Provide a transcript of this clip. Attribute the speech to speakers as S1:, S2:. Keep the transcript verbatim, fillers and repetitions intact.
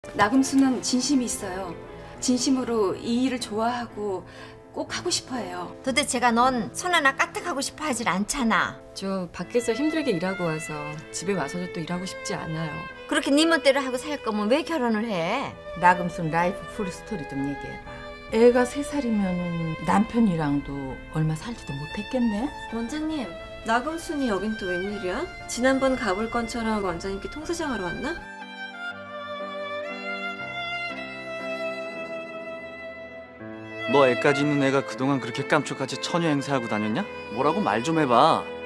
S1: 나금수는 진심이 있어요. 진심으로 이 일을 좋아하고 꼭 하고 싶어해요.
S2: 도대체가 넌 손 하나 까딱하고 싶어 하질 않잖아.
S3: 저 밖에서 힘들게 일하고 와서 집에 와서도 또 일하고 싶지 않아요.
S2: 그렇게 네 멋대로 하고 살 거면 왜 결혼을 해?
S4: 나금순 라이프 풀 스토리 좀 얘기해봐. 애가 세 살이면은 남편이랑도 얼마 살지도 못했겠네.
S5: 원장님, 나금순이 여긴 또 웬일이야? 지난번 가볼 건처럼 원장님께 통사장하러 왔나?
S6: 너 애까지 있는 애가 그동안 그렇게 깜짝같이 처녀 행세하고 다녔냐? 뭐라고 말 좀 해봐.